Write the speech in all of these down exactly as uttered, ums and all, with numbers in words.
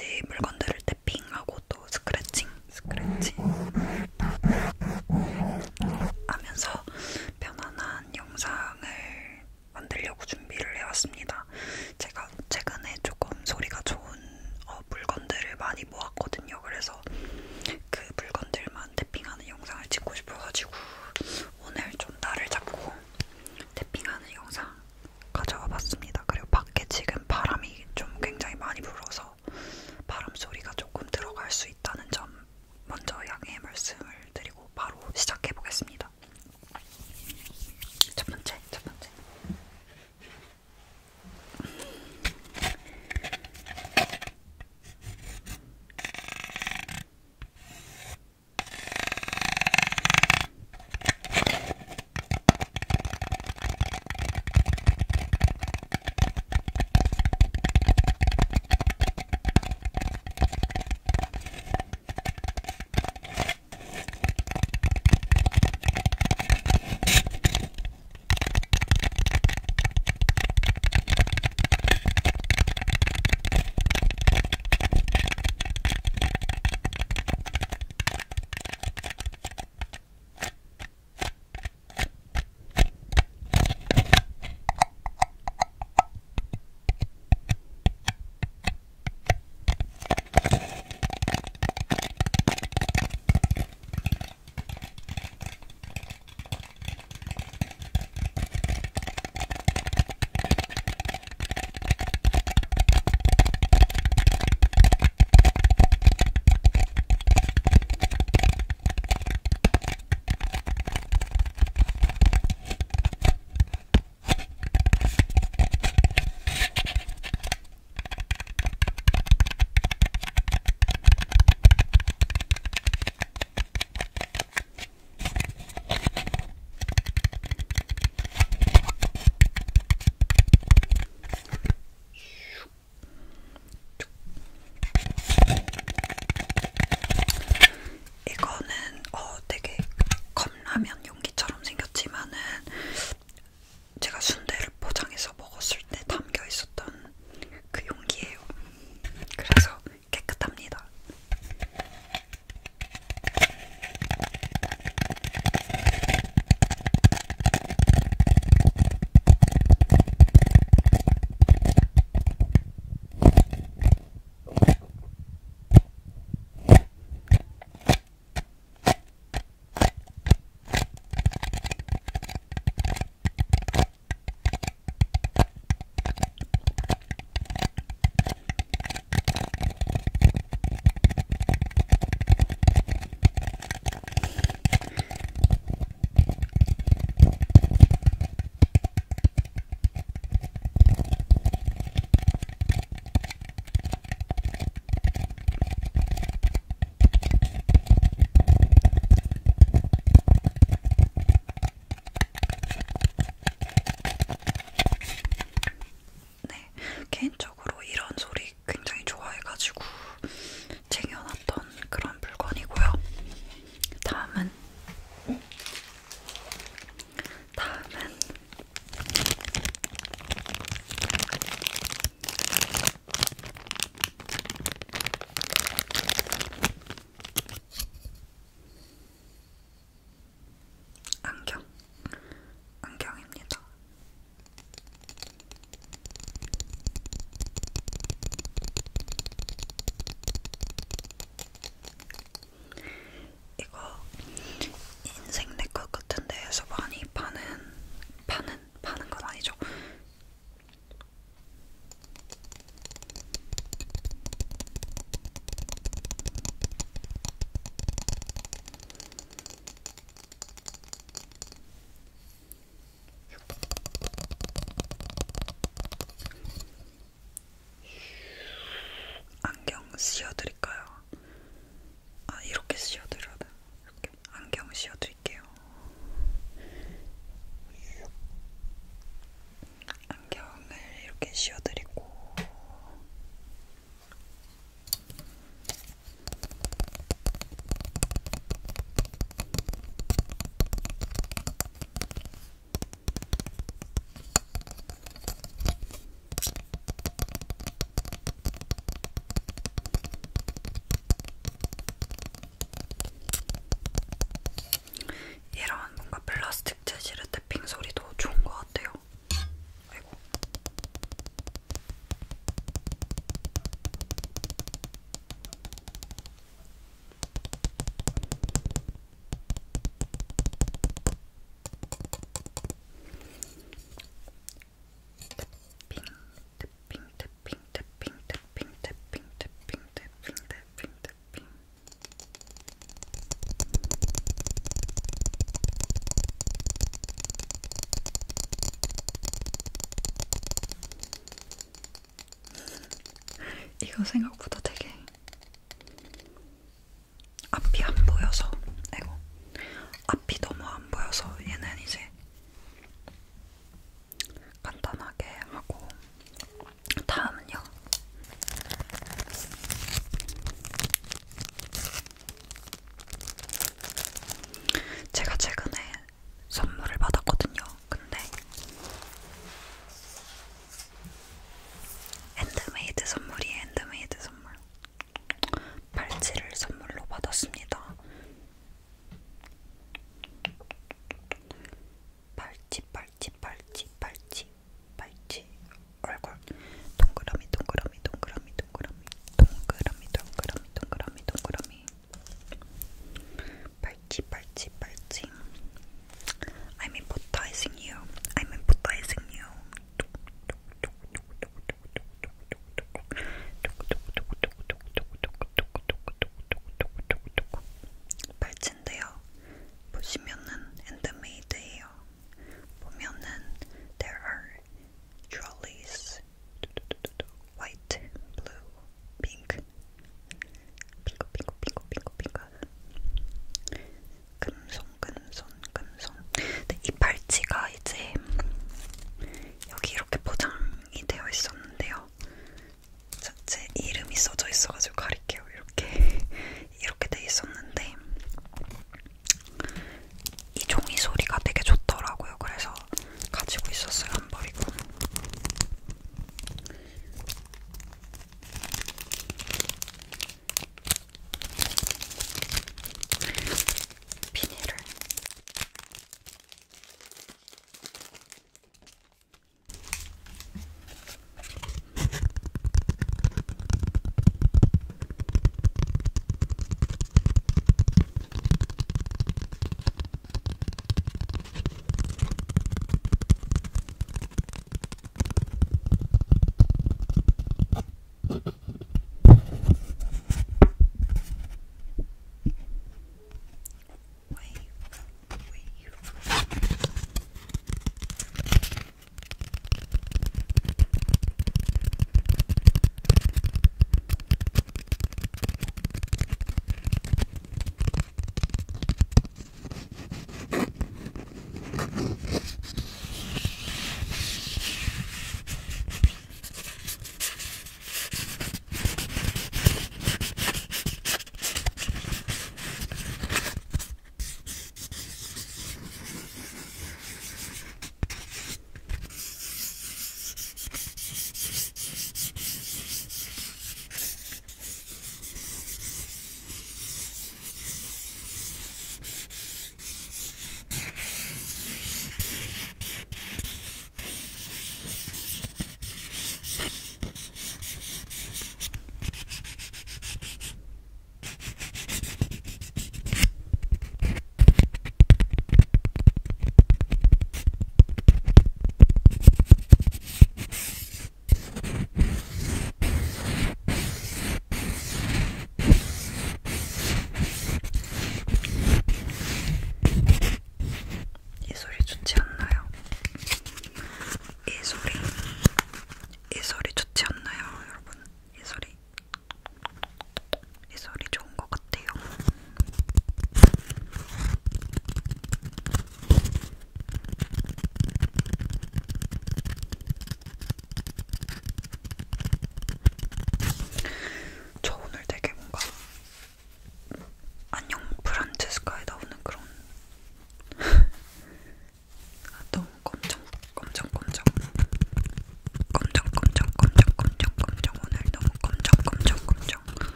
가지 물건들을 탭핑하고 또 스크래칭, 스크래칭 하면서 편안한 영상을 만들려고 준비를 해왔습니다. 제가 최근에 조금 소리가 좋은 어, 물건들을 많이 모았거든요. 그래서 그 물건들만 탭핑하는 영상을 찍고 싶어가지고 오늘 좀 날을 잡고 탭핑하는 영상 가져와 봤습니다. 그리고 밖에 지금 바람이 좀 굉장히 많이 불어서 바람 소리가 조금 들어갈 수 있다는 점 먼저 양해의 말씀을 드리고 바로 시작해 보겠습니다. 첫 번째, 첫 번째. 이거는 어 되게 컵라면 용기처럼 생겼지만은 제가 순대를 포장해서 먹었을 때 담겨 있었던 그 용기예요. 그래서 깨끗합니다. 개인적으로 이런 소리 굉장히 좋아해가지고 쟁여놨던 그런 물건이고요. 다음은 다음은 안경, 안경입니다. 이거 생각보다 되게 앞이 안 보여서, 아이고, 앞이 너무 안 보여서 얘는 이제 간단하게 하고, 다음은요. 제가 최근에 선물을 받았거든요. 근데 핸드메이드 선물이에요. 핸드메이드 선물.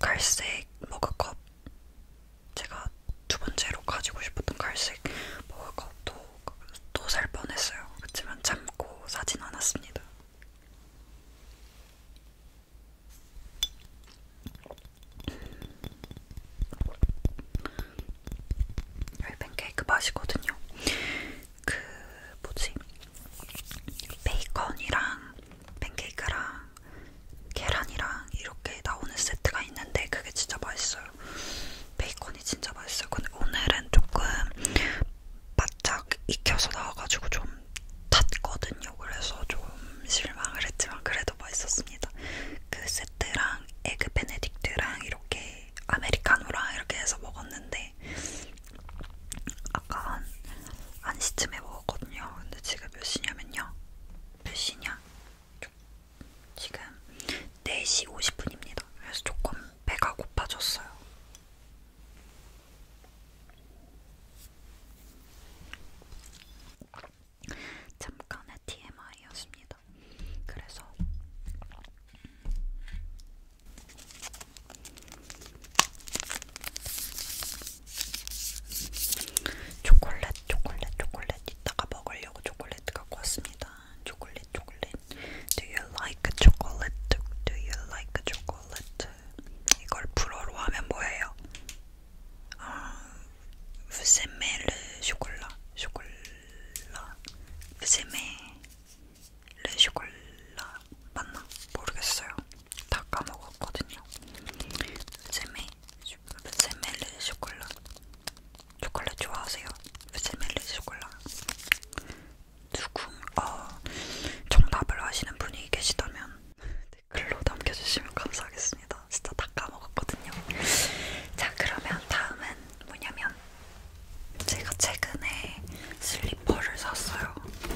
갈색 머그컵, 제가 두 번째로 가지고 싶었던 갈색 머그컵도 또 살 뻔했어요. 그렇지만 참고 사진 않았습니다. 여기 팬케이크 맛이거든요. 그 뭐지? 베이컨이랑 팬케이크랑 계란이랑 이렇게 나오는 세트가 있는데 그게 진짜 맛있어요. 베이컨이 진짜 맛있어요. 근데 오늘은 조금 바짝 익혀서 나와가지고 좀 탔거든요. 그래서 좀 실망을 했지만 그래도 맛있었습니다. 그 세트랑 에그 베네딕트랑 이렇게 아메리카노랑 이렇게 해서 먹었는데 아까 한, 한 시쯤에 먹었거든요. 근데 지금 몇 시냐면요. 몇 시냐? 지금 네 시 오십 분입니다. 그래서 조금 배가 고파졌어요. 잠깐의 티엠아이였습니다. 그래서 초콜릿, 초콜릿, 초콜릿 이따가 먹으려고 초콜릿 갖고 왔습니다. 초콜릿, 초콜릿. Do you like chocolate? Do you like chocolate? 이걸 불어로 하면 뭐예요? 아, vous aimez le chocolat? chocolat. vous aimez le chocolat? 맞나? 모르겠어요. 다 까먹었거든요. vous aimez, vous aimez le chocolat? 초콜릿 좋아하세요? vous aimez le chocolat? 누구, 어, 정답을 아시는 분이 계시다면 댓글로 남겨주시면 감사하겠습니다. 진짜 다 까먹었거든요. 자, 그러면 다음은 뭐냐면 제가 최근에 슬리퍼를 샀어요.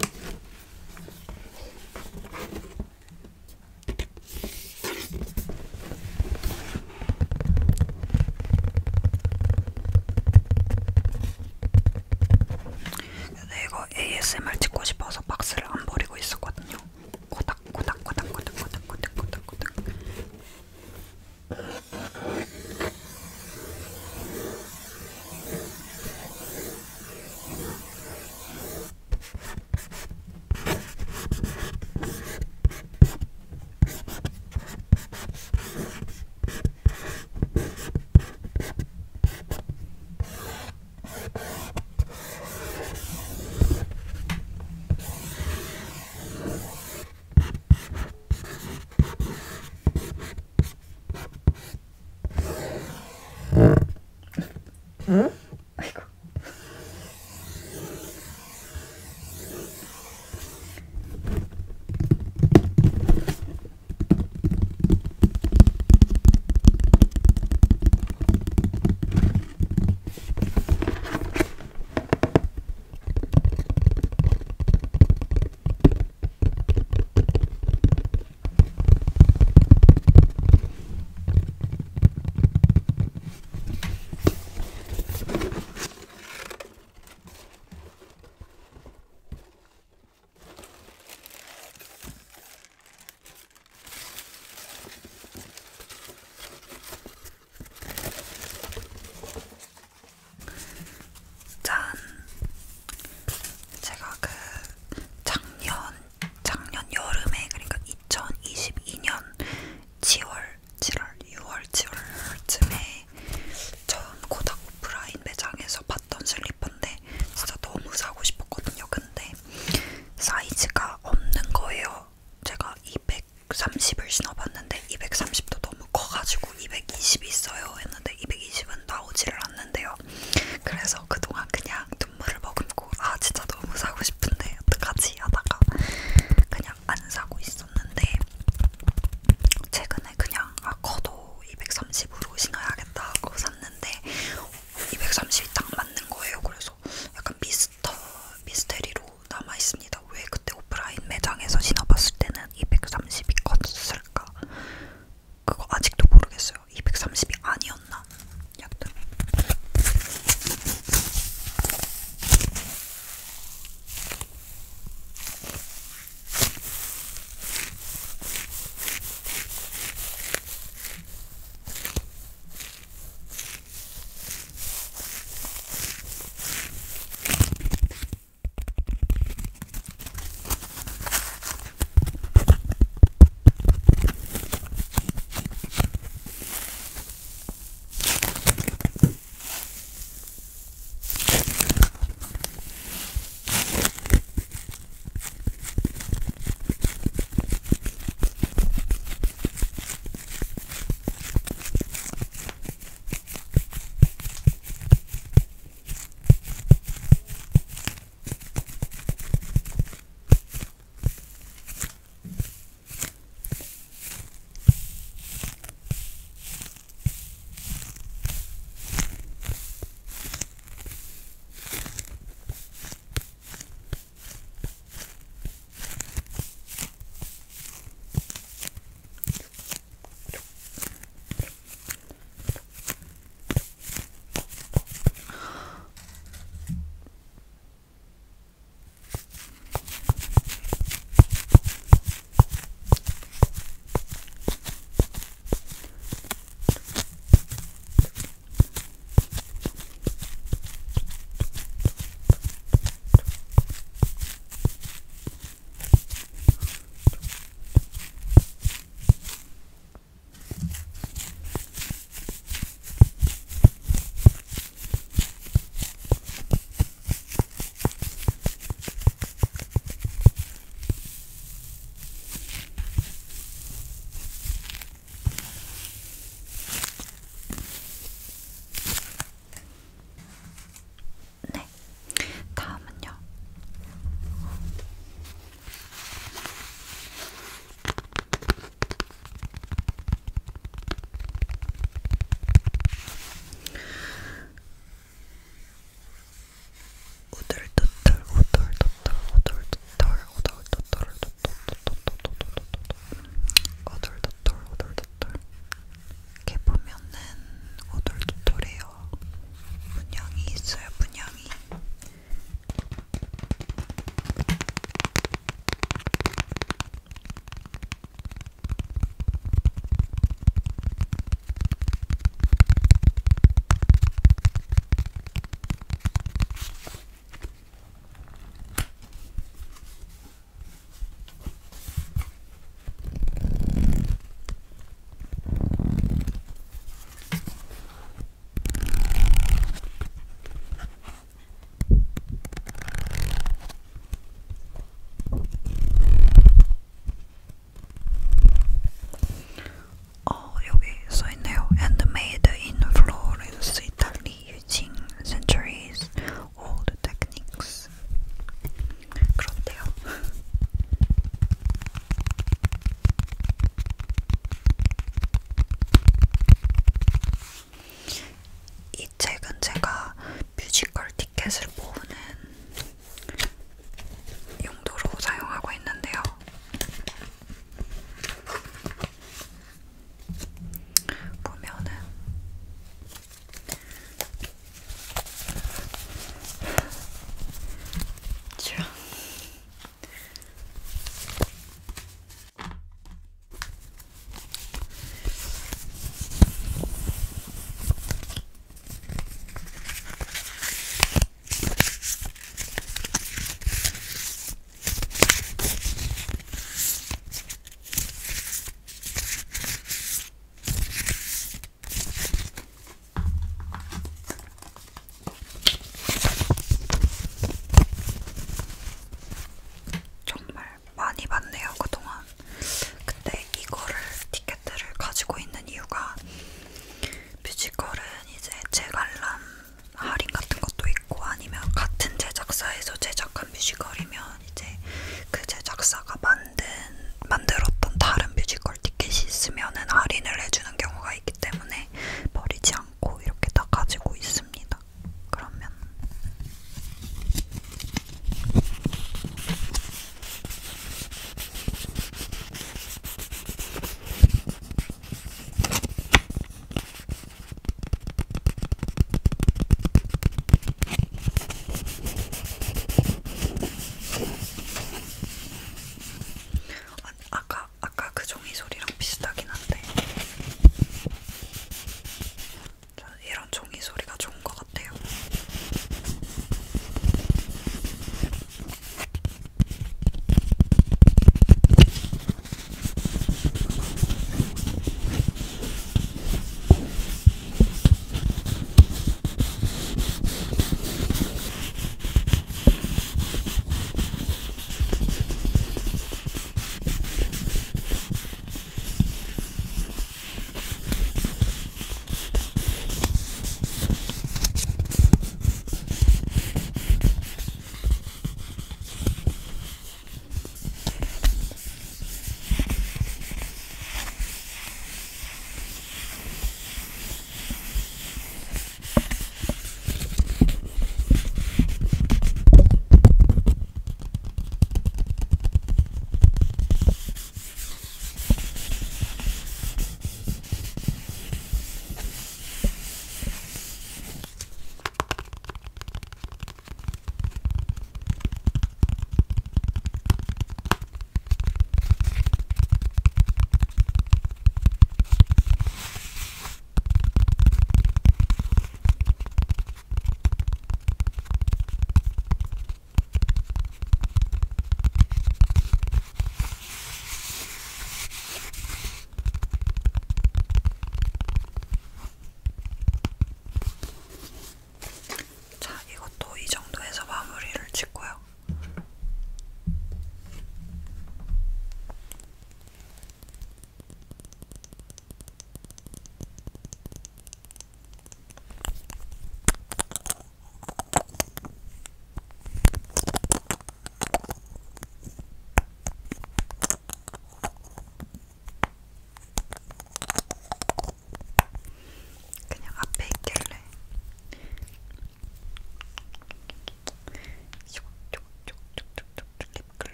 근데 이거 에이에스엠알 찍고 싶어서 박스를 안 버리고 있었거든요. 코닥 코닥 코닥 코닥 코닥 코닥 코닥 코닥. 응? 아이고. 짠. 제가 그 작년 작년 여름에, 그러니까 이천이십이 년 지월, 칠월, 유월, 칠월쯤에 처음 코닥 오프라인 매장에서 봤던 슬리퍼인데 진짜 너무 사고 싶었거든요. 근데 사이즈가 없는 거예요. 제가 이백삼십을 신어봤는데 이백삼십도 너무 커가지고 이백이십이 있어요 했는데 이백이십은 나오지를 않는데요. 그래서 그동안 그냥 눈물을 머금고 아 진짜 너무 사고 싶은데 어떡하지 하다가 그냥 안 사고 있었는데 최근에 그냥 아 커도 이백삼십으로 신어야겠다 하고 샀는데 이백삼십이 딱 맞는 거예요. 그래서 약간 미스터 미스테리로 남아있습니다. 왜 그때 오프라인 매장에서 신어봤을 때는 이백삼십이 컸을까?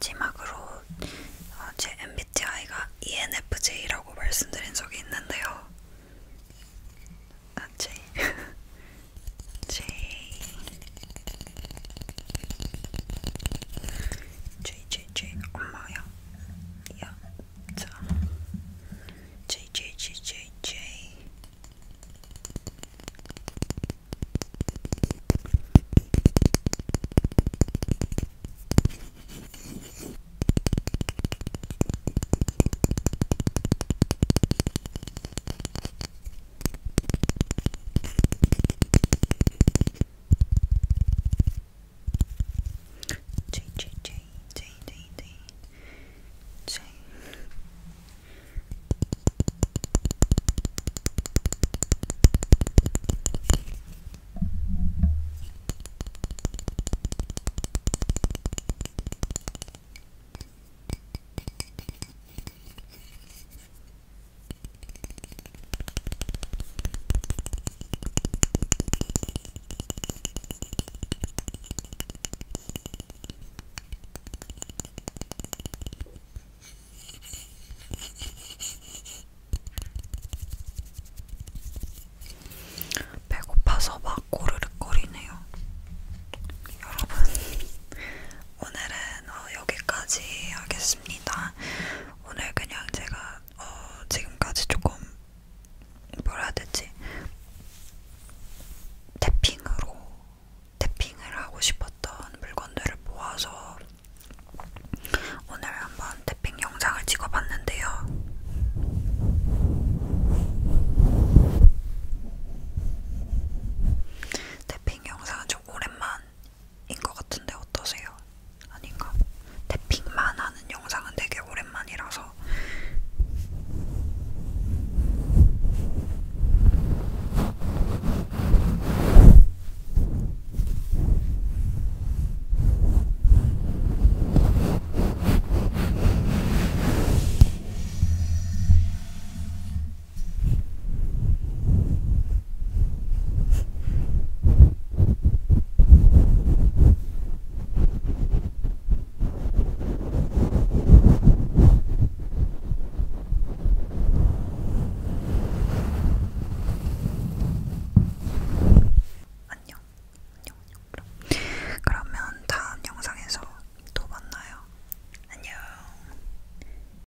마지막으로 어, 제 엠비티아이가 이엔에프제이라고 말씀드린 적이